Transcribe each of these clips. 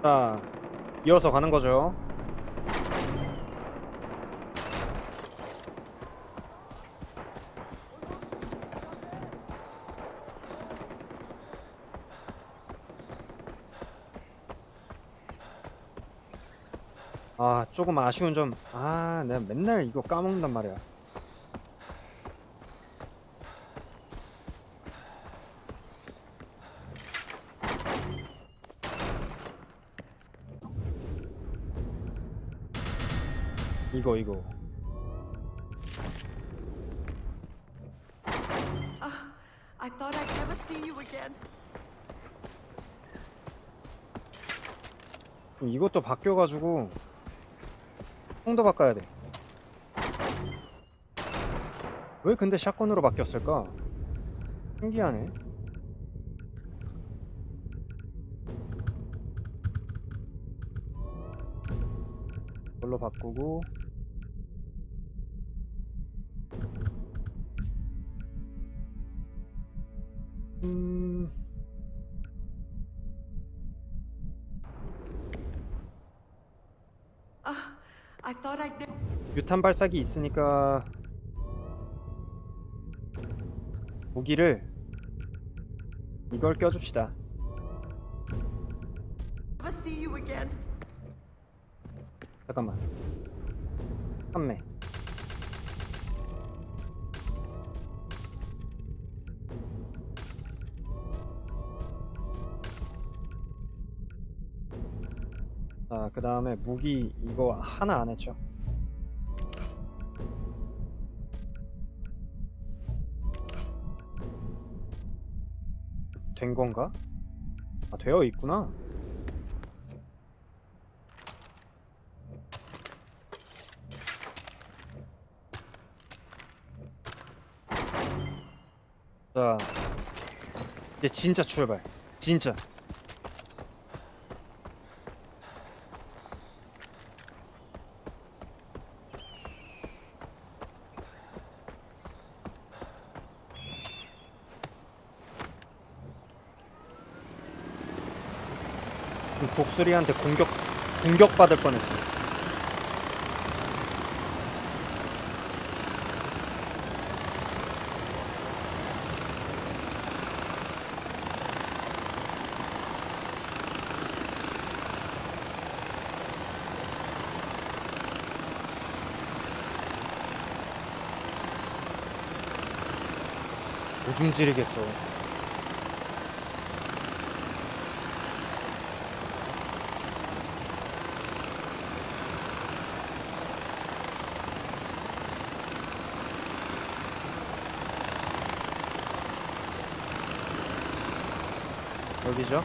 자, 이어서 가는 거죠. 아, 조금 아쉬운 점. 아, 내가 맨날 이거 까먹는단 말이야. 이거. I thought I'd never see you again. 이것도 바뀌어가지고 총도 바꿔야 돼. 왜 근데 샷건으로 바뀌었을까? 신기하네. 이걸로 바꾸고 I thought I'd never. 유탄 발사기 있으니까 무기를 이걸 껴줍시다. see you again. 잠깐만. 판매. 자, 그 다음에 무기 이거 하나 안 했죠. 된 건가? 아, 되어 있구나. 자, 이제 진짜 출발. 진짜. 독수리한테 공격받을 뻔했어. 오줌 지르겠어. 여기죠?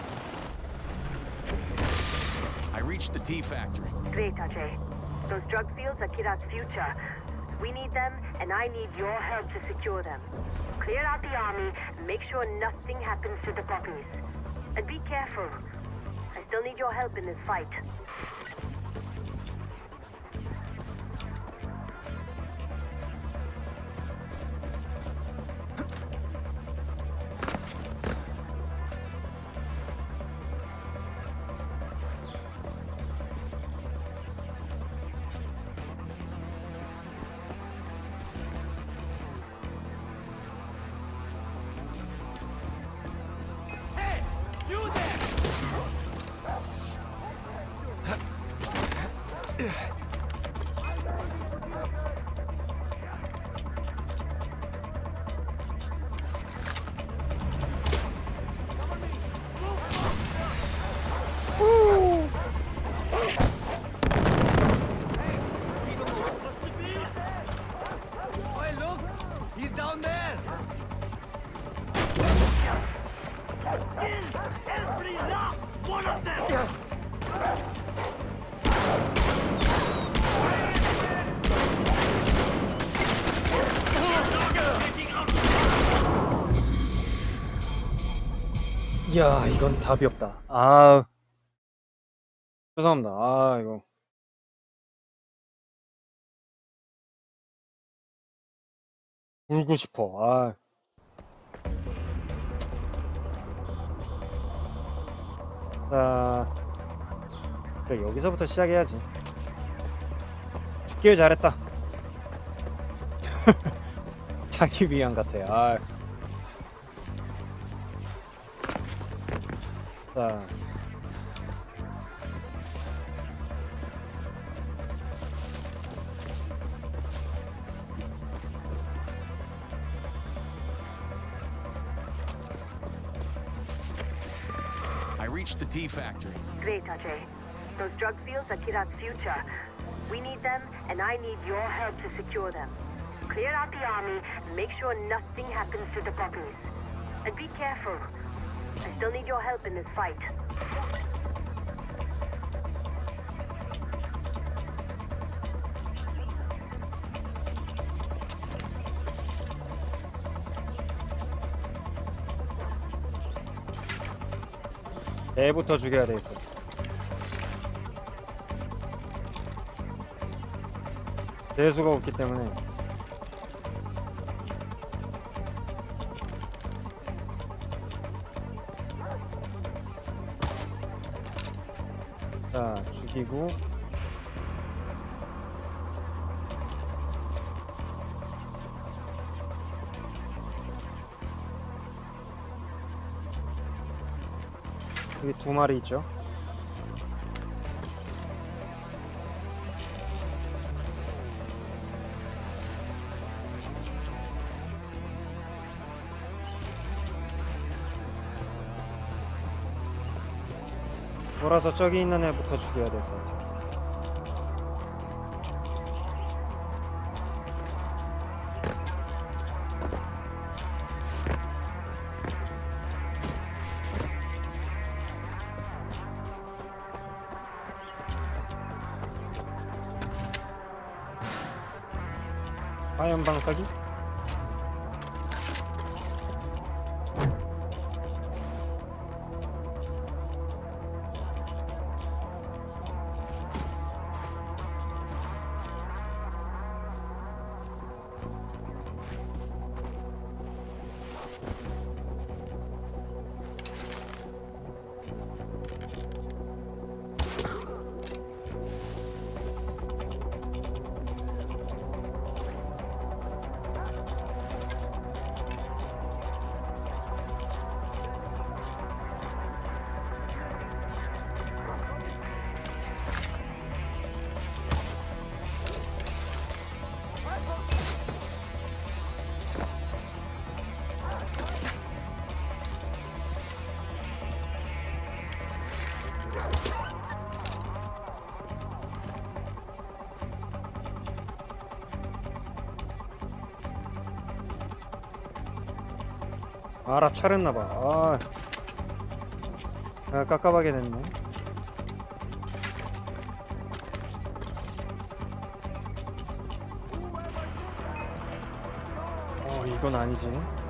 I reached the T factory. Great, Ajay. Those drug fields are Kirat's future. We need them, and I need your help to secure them. Clear out the army, and make sure nothing happens to the puppies. And be careful. I still need your help in this fight. 이야, 이건 답이 없다. 아, 죄송합니다. 아, 이거. 울고 싶어. 아. 자, 그래, 여기서부터 시작해야지. 죽길 잘했다. 자기 위안 같아. 아. 자. I reached the T factory. Great, Ajay. Those drug fields are Kirat's future. We need them, and I need your help to secure them. Clear out the army and make sure nothing happens to the puppies. And be careful. I still need your help in this fight. 애부터 죽여야 되겠어. 재수가 없기 때문에. 자, 죽이고. 여기 두 마리 있죠. 돌아서 저기 있는 애부터 죽여야 될 것 같아. 화염 방사기? 알아차렸나봐. 아, 깝깝하게 됐네. 이건 아니지.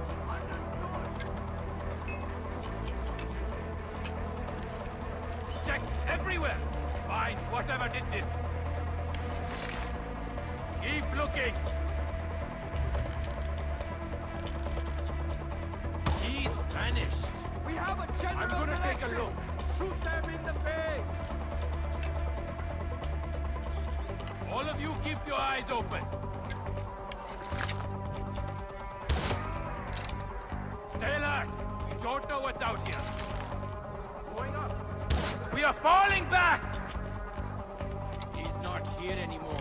Check everywhere. Find whatever did this. Keep looking. He's vanished. We have a I'm general gonna take a direction. look. Shoot them in the face. All of you keep your eyes open. Stay alert. We don't know what's out here. Going up. We are falling back. He's not here anymore.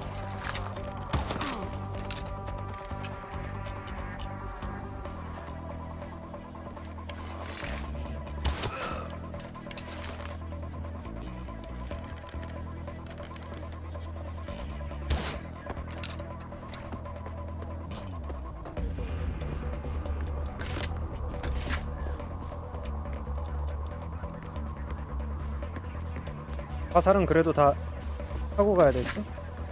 화살은 그래도 다 하고 가야 되겠지?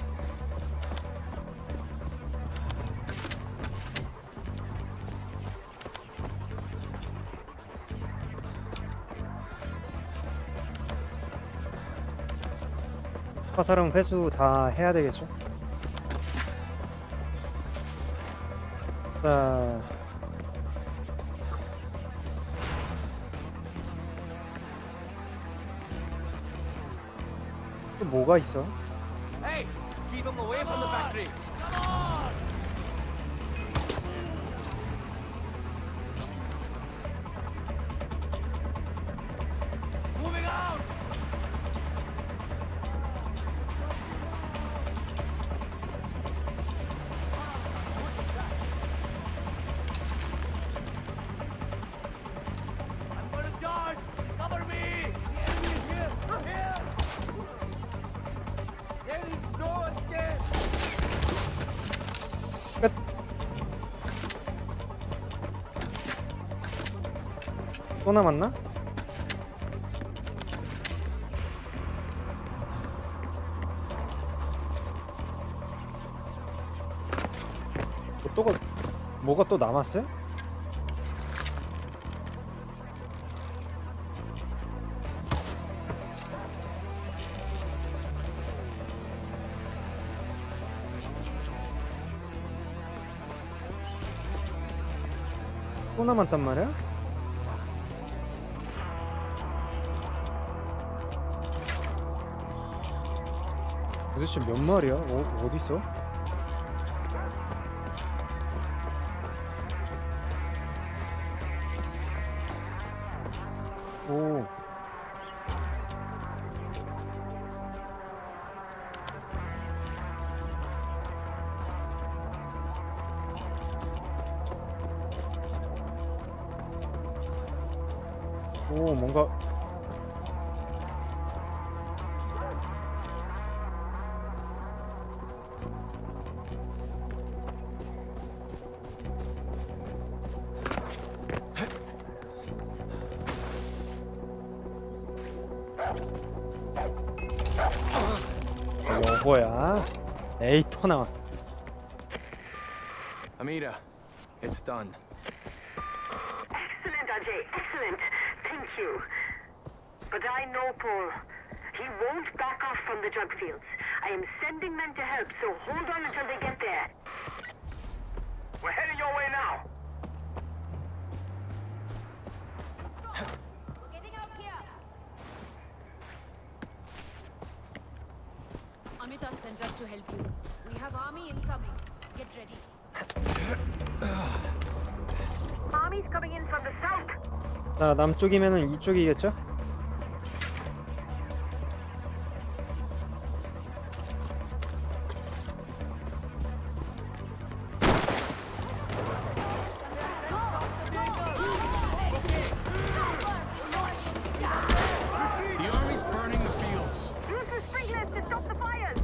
화살은 회수 다 해야 되겠죠? 자, 또 뭐가 있어? Hey, keep him away from the factory. Moving out! I'm gonna charge! Cover me! The enemy is here! Here! There is no escape. 끝. 또 남았나? 뭐가 또 남았어요? 또 남았단 말이야? 도대체 몇 마리야? 어딨어? 오. 오, 뭔가 요거야. 에이, 토 나와. Amita, it's done. Excellent, Ajay. Excellent. Thank you. But I know Paul. He won't back off from the drug fields. I am sending men to help, so hold on until they get there. We're heading your way now! Getting out here. Amita sent us to help you. We have army incoming. Get ready. Army's coming in from the south. 자, 남쪽이면은 이쪽이겠죠? The army's burning the fields. Use the sprinklers to stop the fires.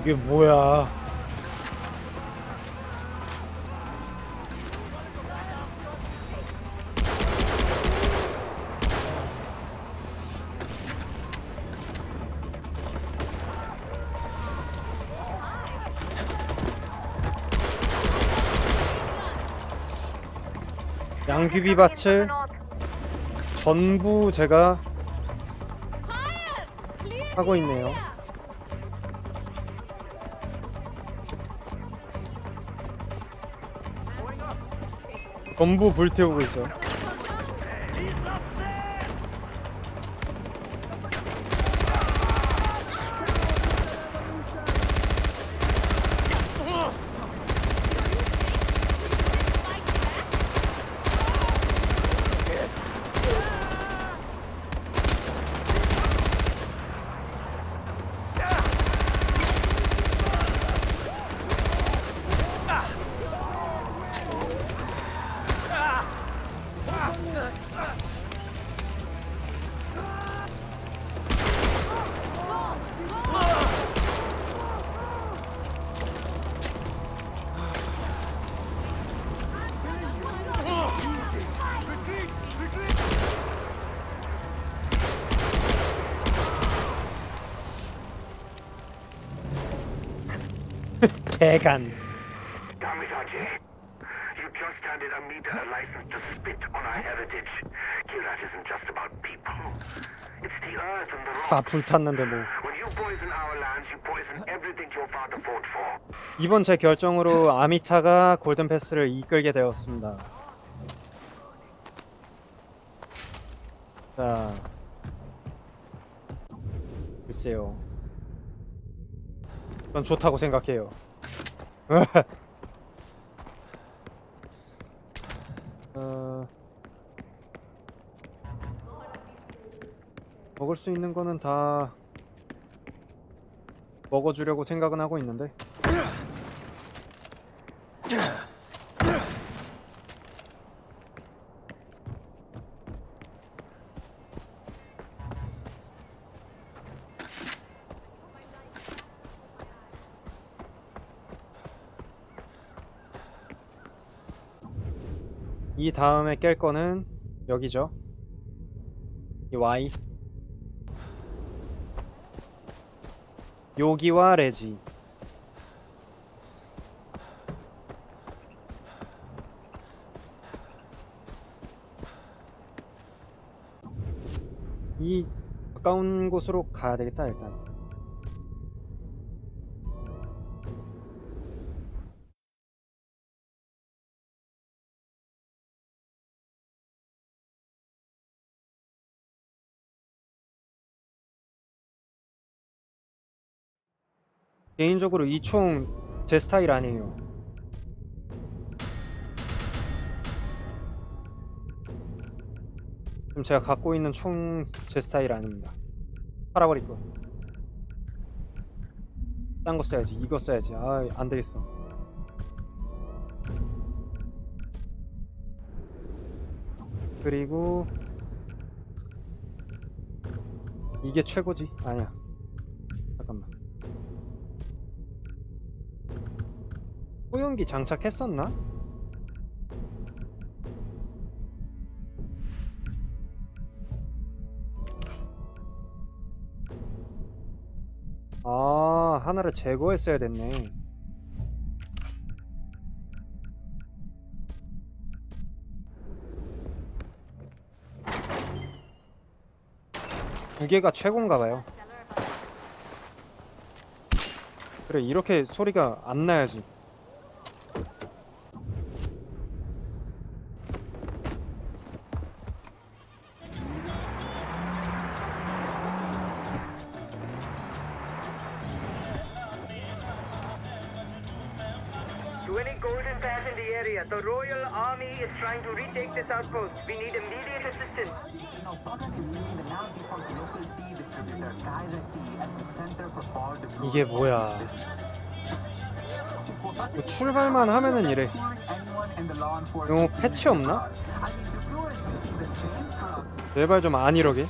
이게 뭐야? 양귀비 밭을 전부 제가 하고 있네요. 전부 불태우고 있어요. 개간. Damn it, Ajay. You just handed Amita a license to spit on our heritage. Kirat isn't just about people. It's the earth and the 다 rocks. 불탔는데 뭐. When you poison our lands, you poison everything your father fought for. 이번 제 결정으로 아미타가 골든 패스를 이끌게 되었습니다. 자, 글쎄요. 전 좋다고 생각해요. 먹을 수 있는 거는 다 먹어주려고 생각은 하고 있는데. 이 다음에 깰 거는 여기죠. 이 Y. 요기와 레지. 이 가까운 곳으로 가야 되겠다 일단. 개인적으로 이 총 제 스타일 아니에요. 지금 제가 갖고 있는 총 제 스타일 아닙니다. 팔아버릴 거. 딴 거 써야지. 이거 써야지. 아, 안 되겠어. 그리고 이게 최고지? 아니야. 잠깐만. 소형기 장착했었나? 아, 하나를 제거했어야 됐네. 두 개가 최고인가봐요. 그래, 이렇게 소리가 안 나야지. To any golden path in the area, the Royal Army is trying to retake this outpost. We need immediate assistance. 이게 뭐야? 뭐 출발만 하면은 이래. 이거 패치 없나? 제발 좀 안 이러게.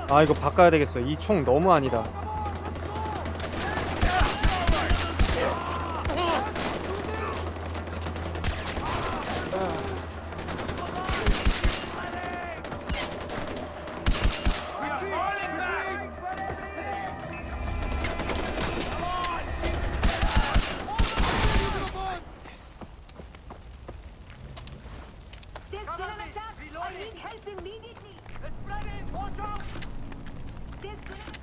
아 이거 바꿔야 되겠어. 이 총 너무 아니다. We are falling back! There's still an attack! I need help immediately! Let's spread it! Watch out! There's still an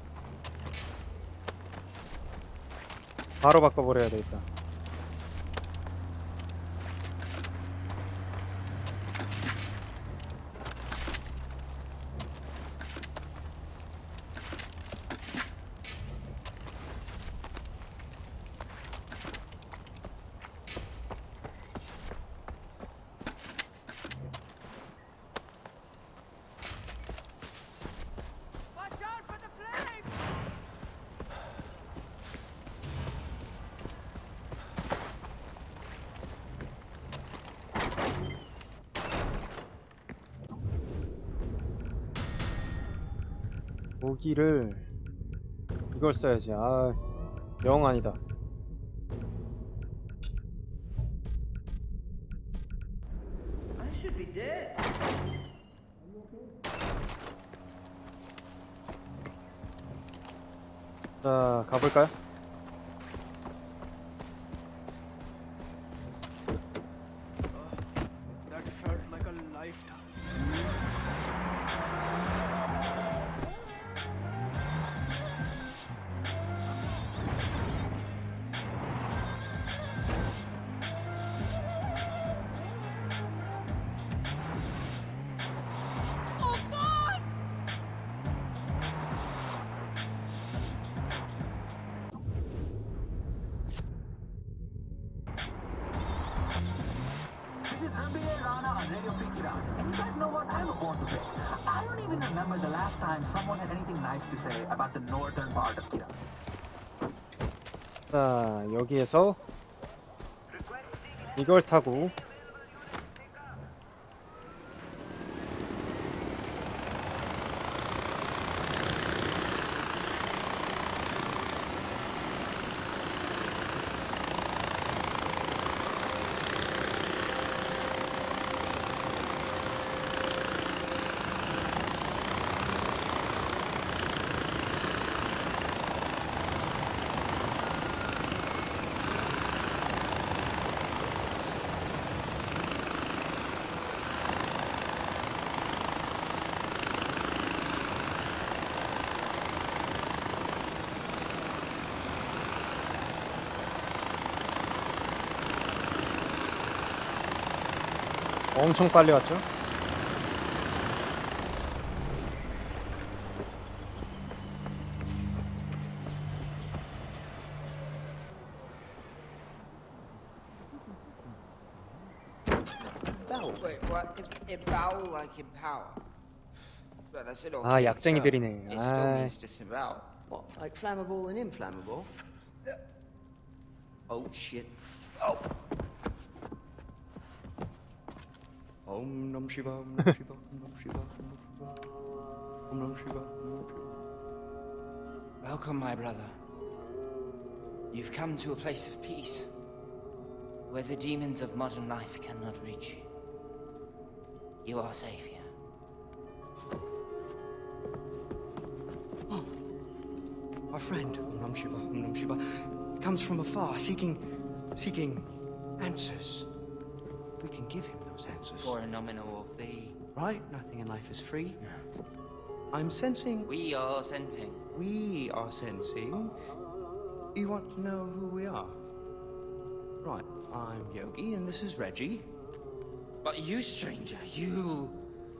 바로 바꿔버려야 되겠다. Watch out for the flames! 무기를 이걸 써야지. 아, 영 아니다. I should be dead. 자, 가볼까요? That felt like a lifetime. Oh God! This is NBA Rana on Radio Free Iran. And you guys know what? I have a bone to pick. I don't even remember the last time someone had anything nice to say about the northern part of Iran. 자, 여기에서 이걸 타고 엄청 빨리 왔죠? Wait, what? Empower like empower. But I said okay. 아, 약쟁이들이네. It still 아, means disavow. What? Like flammable and inflammable? Oh shit. Oh. Om Nam Shiva, Om Nam Shiva, Om Nam Shiva, Om Nam Shiva, Om Nam Shiva. Welcome, my brother. You've come to a place of peace, where the demons of modern life cannot reach you. You are safe here. Oh, our friend, Om Nam Shiva, Om Nam Shiva, comes from afar, seeking answers. We can give him those answers. For a nominal fee. Right? Nothing in life is free. I'm sensing. We are sensing. We are sensing. You want to know who we are? Right. I'm Yogi, and this is Reggie. But you, stranger, you're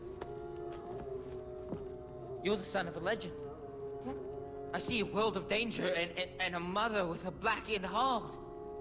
the son of a legend. I see a world of danger and a mother with a blackened heart.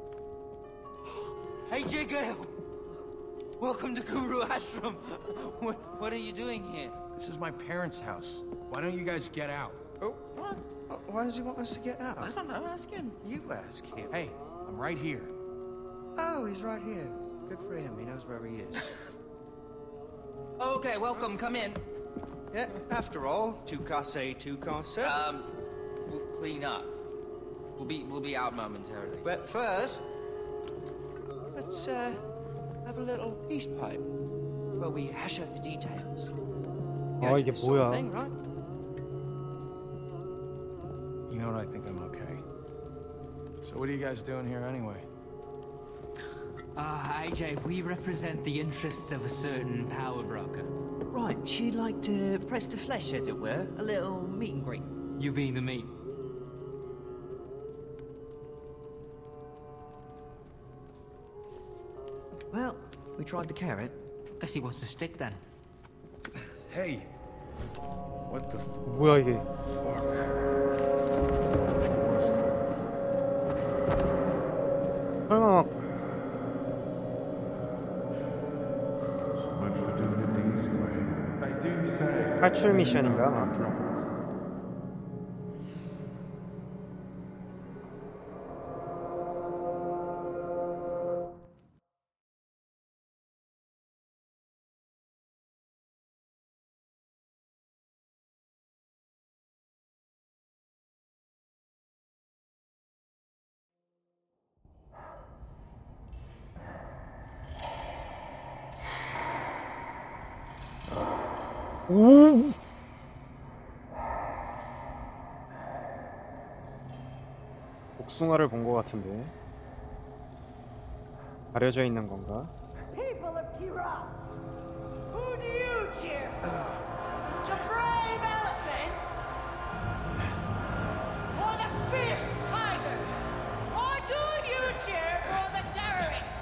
Hey, J. Gale! Welcome to Guru Ashram. What are you doing here? This is my parents' house. Why don't you guys get out? Oh, what? Why does he want us to get out? I don't know, ask him. You ask him. Hey, I'm right here. Oh, he's right here. Good for him. He knows where he is. Okay, welcome, come in. Yeah, after all, two car say, two car say. We'll clean up. We'll be out momentarily. But first, let's have a little peace pipe where we hash out the details. You 아 into 이게 this sort of 뭐야? thing, right? You know what? I think I'm okay. So what are you guys doing here anyway? AJ, we represent the interests of a certain power broker. Right, she'd like to press the flesh, as it were. A little meet and greet. You being the meat. Well, we tried the carrot. Guess he wants to stick then. Hey! What the 뭐야 이게? 설마 막 탈출 미션인가? 막? 오! 복숭아를 본 것 같은데 가려져 있는 건가? People of Kira, who do you cheer for? The brave elephants? Or the fierce tigers? Or do you cheer for the terrorists?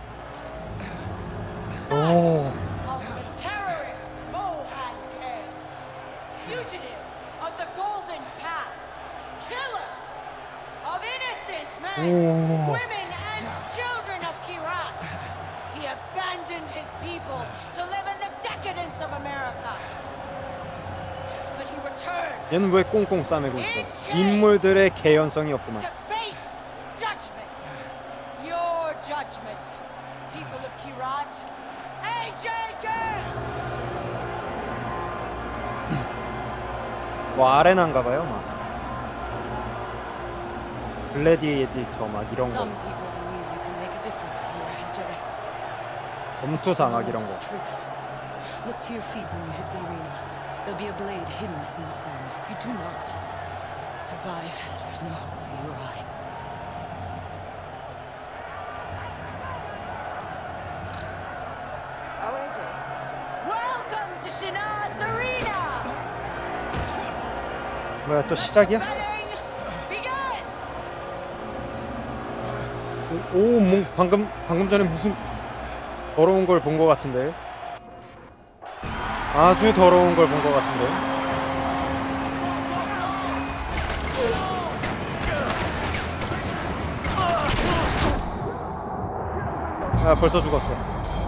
오! Of the terrorist Mohan gang, fugitive of the Golden Path, killer of innocent men, women, and children of Kirat. He abandoned his people to live in the decadence of America. But he returned 얘는 왜 꽁꽁 싸매고 있어? 인물들의 개연성이 없구만. to face judgment. Your judgment, people of Kirat. AJ Gang! 뭐 아레나인가봐요, 막. 글래디에이터 막 이런 거. Some people believe you can make a difference here, AJ. 검투상악 이런 거. Truth. Look to your feet when you hit the arena. There'll be a blade hidden in the sand. If you do not survive, there's no hope for you or I. Oh, AJ. Welcome to Shinad Arena! 뭐야 또 시작이야? 오, 뭐 방금 전에 무슨 더러운 걸 본 것 같은데. 아주 더러운 걸 본 것 같은데. 아, 벌써 죽었어.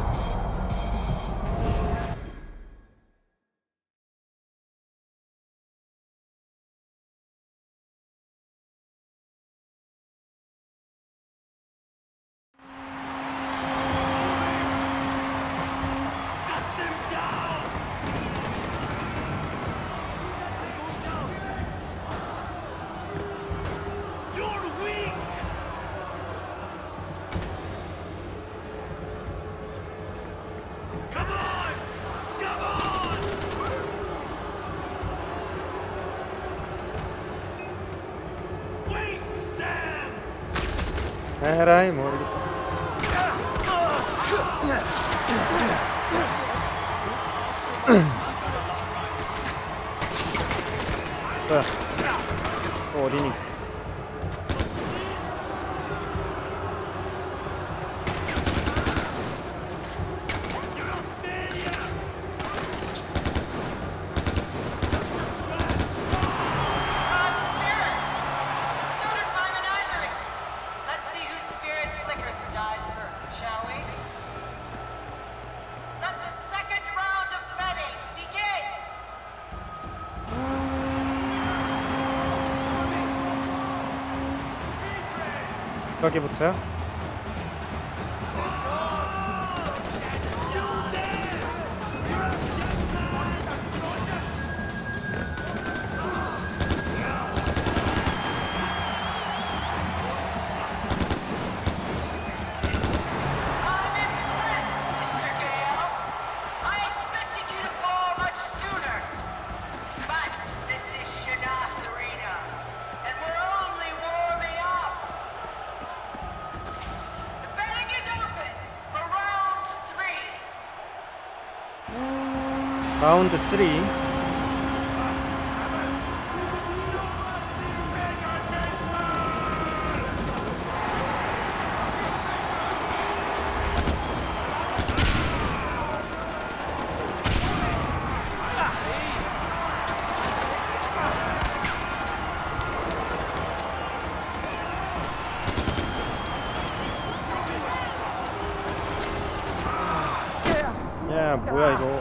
에라이 모르겠다. 뭐야? 또 어디니? 여기부터요? 라운드 3. 야, 뭐야 이거.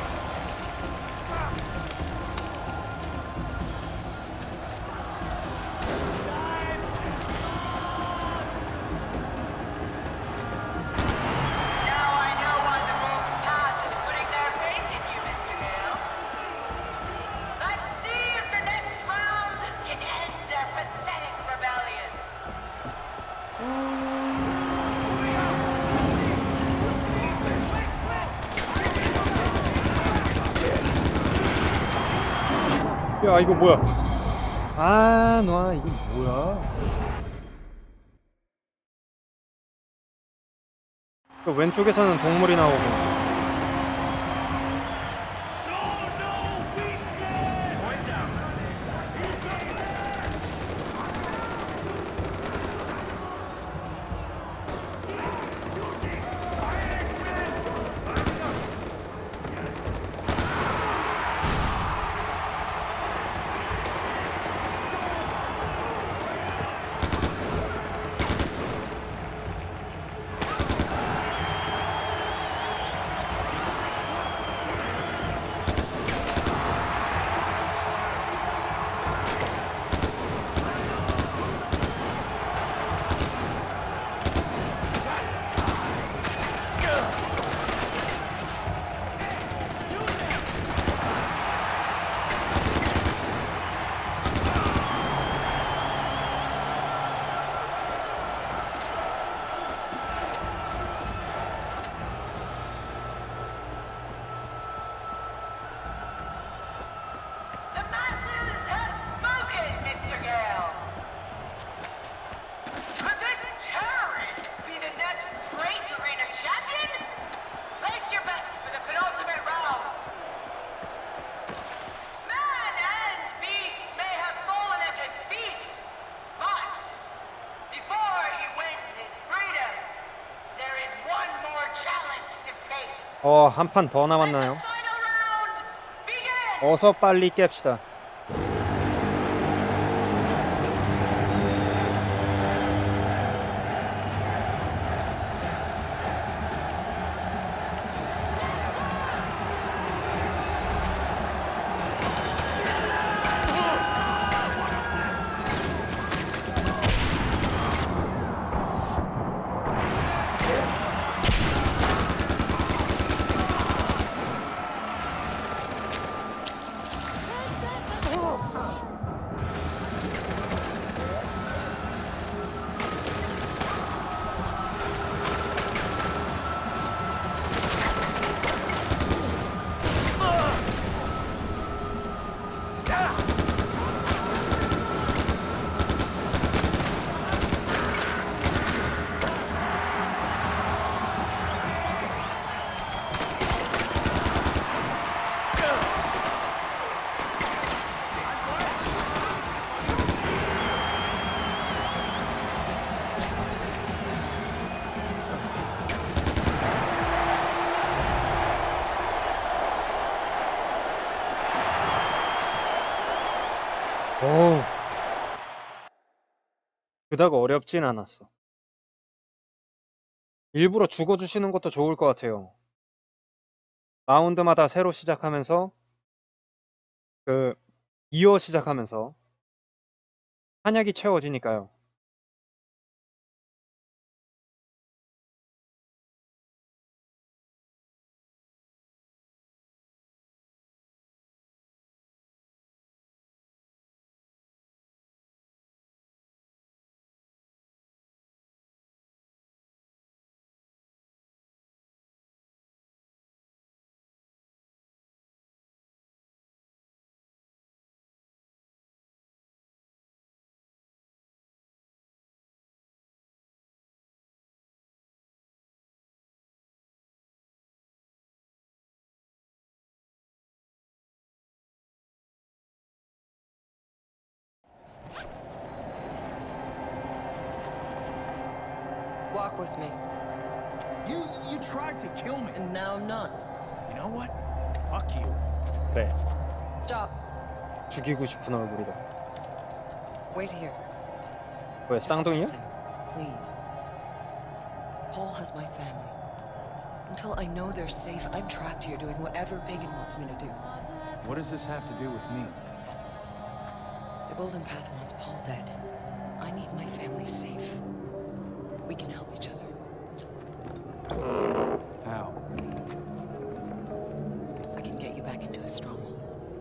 야, 이거 뭐야? 아, 놔, 이거 뭐야? 그 왼쪽에서는 동물이 나오고. 한 판 더 남았나요? 어서 빨리 깹시다. 어우, 그닥 어렵진 않았어. 일부러 죽어주시는 것도 좋을 것 같아요. 라운드마다 새로 시작하면서 이어 시작하면서 한약이 채워지니까요. Walk with me. You tried to kill me. And now not. You know what? Fuck you. 그래. Stop. 죽이고 싶은 얼굴이다. Wait here. 뭐야, Just 쌍둥이야? listen, please. Paul has my family. Until I know they're safe, I'm trapped here doing whatever Pagan wants me to do. What does this have to do with me? The Golden Path wants Paul dead. I need my family safe. We can help each other. How? I can get you back into a stronghold.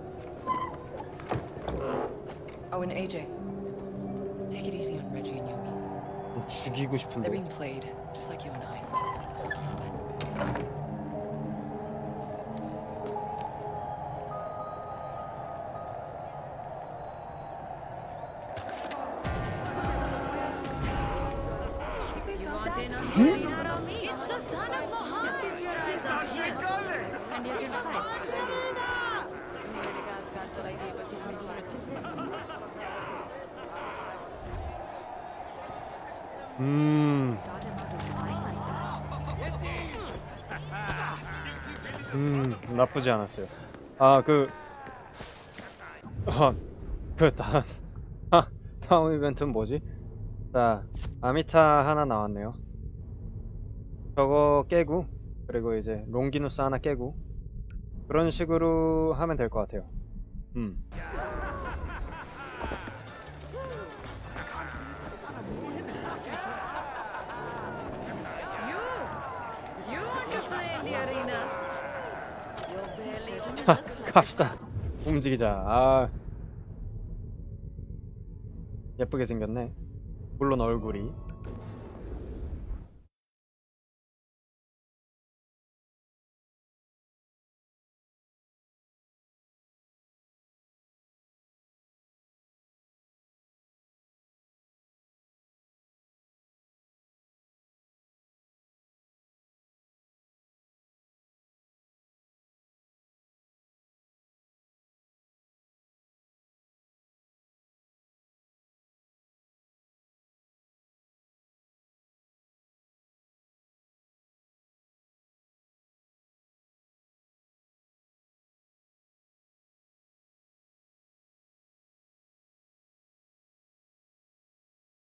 Oh, and AJ. Take it easy on Reggie and Yogi. 죽이고 They're 싶은데. being played, just like you and I. It's the son of Mohammed. Keep your eyes on him. And you can fight. 나쁘지 않았어요. 다음 이벤트는 뭐지? 자, 아미타 하나 나왔네요. 저거 깨고, 그리고 이제 롱기누스 하나 깨고, 그런 식으로 하면 될 것 같아요. You want to play in the arena? You're barely on the looks like 갑시다. 움직이자. 예쁘게 생겼네. 물론 얼굴이.